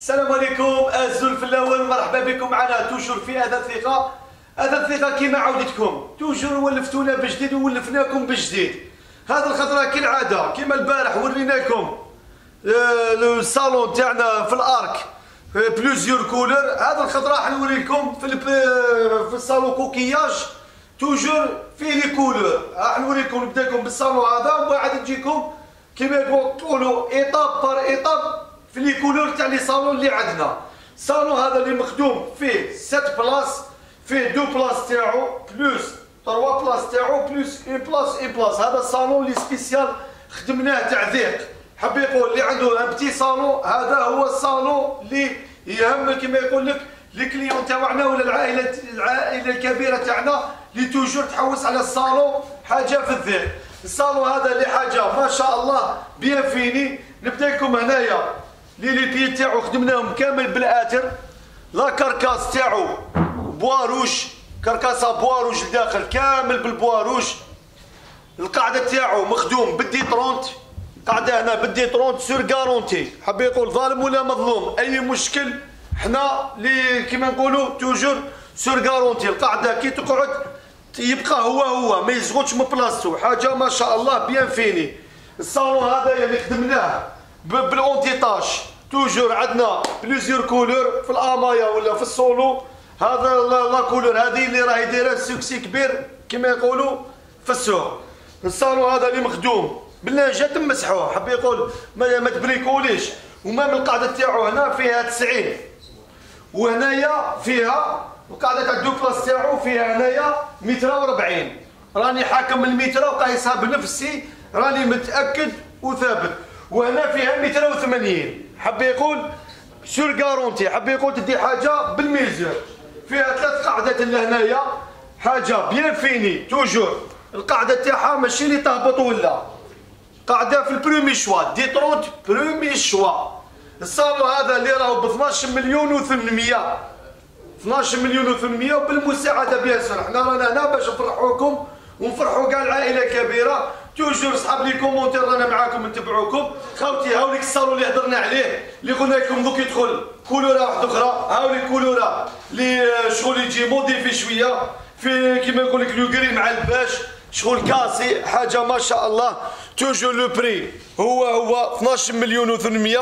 السلام عليكم الزول في الاول، مرحبا بكم معنا توجور في هذا الثقه. هذا الثقه كما عودتكم توجور ولفتونا بجديد وولفناكم بجديد. هذا الخطره كالعاده كما البارح وريناكم الصالون تاعنا في الارك بلوزيور كولر. هذا الخطره راح نوريكم في الصالون كوكياج توجور فيه لي كولور. راح نوريكم نبدا لكم بالصالون هذا ومن بعد نجيكم كما يقولوا ايطاب بار ايطاب في لي كولور تاع لي صالون اللي عندنا. الصالون هذا اللي مخدوم فيه 7 بلاص، فيه 2 بلاص تاعو بلوس 3 بلاص تاعو بلوس 1 بلاص. هذا الصالون اللي سبيسيال خدمناه تاع ذيق. حب يقول اللي عنده ان بتي صالون هذا هو الصالون اللي يهم كما يقول لك لي كليون تاعنا ولا العائله الكبيره تاعنا اللي توجور تحوس على الصالون حاجه في الذيق. الصالون هذا اللي حاجه ما شاء الله بيان فيني. نبدا لكم هنايا لي بي تاعو خدمناهم كامل بالاتر. لا كاركاس تاعو بواروج، كاركاسه بواروج لداخل كامل بالبواروج. القاعده تاعو مخدوم بالدي 30، قاعده هنا بالدي 30 سور غارونتي. حاب يقول ظالم ولا مظلوم اي مشكل حنا اللي كيما نقولوا توجور سور غارونتي. القاعده كي تقعد يبقى هو ما يزغطش من بلاصتو. حاجه ما شاء الله بيان فيني. الصالون هذا اللي خدمناه بالاونتيطاج توجور عندنا بليزيور كولور في الامايا ولا في السولو. هذا لا كولور هذه اللي راهي دايره سوكسي كبير كما يقولوا في السوق. الصالون هذا اللي مخدوم باللاجه تمسحوه. حب يقول ما تبريكوليش. وما من القاعده تاعو هنا فيها 90 وهنايا فيها القاعده تاع 2 بلاص تاعو فيها هنايا 140. راني حاكم المتر وقايسها بنفسي، راني متاكد وثابت. وهنا فيها 180. حب يقول سور غارونتي. حب يقول تدي حاجه بالميزور. فيها 3 قاعدات لهنايا حاجه بيان فيني توجور. القاعده تاعها ماشي اللي تهبط ولا قاعده في البرومي شوا دي 30 برومي شوا. الصالون هذا اللي راهو ب 12 مليون و800، 12 مليون و800 وبالمساعده بيان سور. حنا رانا هنا باش نفرحوكم ونفرحوا كاع العائله الكبيره. توجور صحاب لي كومونتير رانا معاكم نتبعوكم. خاوتي هاوليك الصالون اللي هضرنا عليه اللي قلنا لكم دوك يدخل كولوره واحده اخرى. هاوليك كولوره اللي شغل يجي موديفي شويه في كيما نقول لك لو كري مع الباش شغل كاسي حاجه ما شاء الله. توجور لو بري هو 12 مليون و800.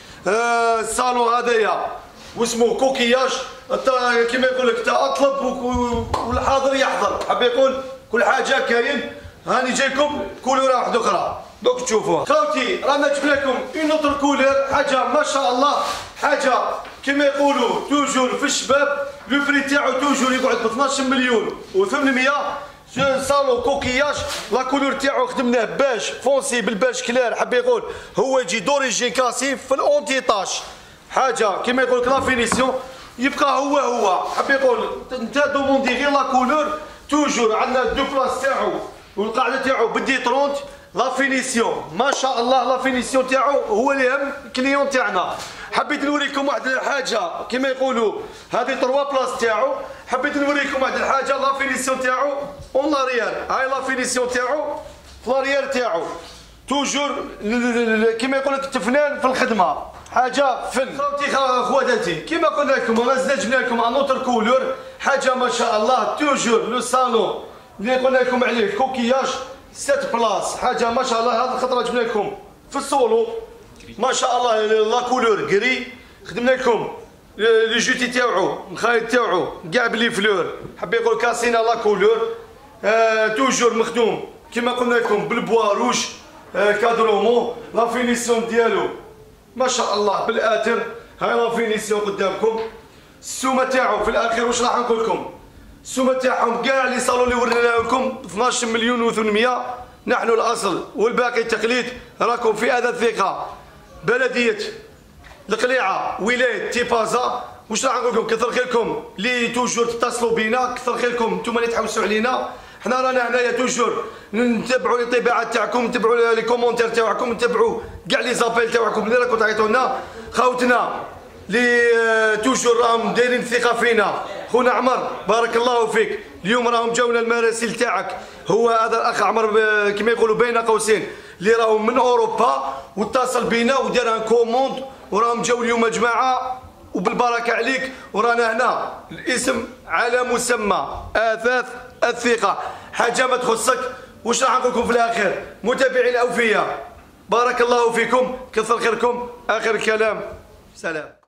الصالون هذايا واسمه كوكياج. كيما يقول لك اطلب والحاضر يحضر. حاب يقول كل حاجه كاين. هاني جايكم كولوره واحده اخرى دوك تشوفوها. خوتي رانا جبنا لكم اون اوتر كولور حاجه ما شاء الله، حاجه كما يقولوا توجور في الشباب. لو بري تاعو توجور يقعد ب 12 مليون و800. صالون كوكياج لا كولور تاعو خدمناه باش فونسي بالباش كلار. حاب يقول هو يجي دوريجين كاسي في الاونتيطاج. حاجه كما يقول لك لا فينيسيون يبقى هو. حاب يقول انت دوموندي غير لا كولور. توجور عندنا 2 بلاص تاعو والقاعده تاعو بدي 30 لا فينيسيون ما شاء الله. لا فينيسيون تاعو هو اللي هم الكليون تاعنا. حبيت نوريكم واحد الحاجه كما يقولوا هذه 3 بلاص تاعو. حبيت نوريكم واحد الحاجه لا فينيسيون تاعو اون لاريير. هاي لا فينيسيون تاعو في لاريير تاعو توجور كما يقول لك التفنان في الخدمه. حاجه فن. خوتي خواتاتي كما قلنا لكم مازلنا جبنا لكم ان اوتر كولور حاجه ما شاء الله. توجور لو صالون اللي قلنا لكم عليه كوكياج 7 بلاص حاجه ما شاء الله. هذه الخطره جبنا لكم في السولو ما شاء الله لا كولور كري. خدمنا لكم لي جوتي تاعو الخايط تاعو كاع بلي فلور. حب يقول كاسينا لا كولور. توجور مخدوم كما قلنا لكم بالبوا روج كادرومون. لا فينيسيون ديالو ما شاء الله بالاتر. هاي لا فينيسيون قدامكم. السومه تاعو في الاخير واش راح نقول لكم السومه تاعهم كاع لي صالون اللي ورينا لكم 12 مليون و800. نحن الاصل والباقي تقليد. راكم في هذا الثقه بلديه القليعه ولايه تيبازا. واش راح نقول لكم كثر خيركم اللي توجور تتصلوا بينا، كثر خيركم نتوما اللي تحوسوا علينا. حنا رانا هنايا توجور نتبعوا الانطباعات تاعكم، نتبعوا لي كومونتير تاعكم، نتبعوا كاع لي زابيل تاعكم اللي راكم تعيطوا لنا. خاوتنا اللي توجور راهم دايرين ثقه فينا. خونا عمر بارك الله فيك اليوم راهم جاونا المراسيل تاعك. هو هذا الاخ عمر كما يقولوا بين قوسين اللي راهو من اوروبا واتصل بينا ودار ان كوموند وراهم جاوا اليوم جماعه وبالبركه عليك، ورانا هنا الاسم على مسمى اثاث الثقه. حاجه ما تخصك واش راح نقول لكم في الاخير؟ متابعين الاوفياء بارك الله فيكم، كثر خيركم، اخر الكلام سلام.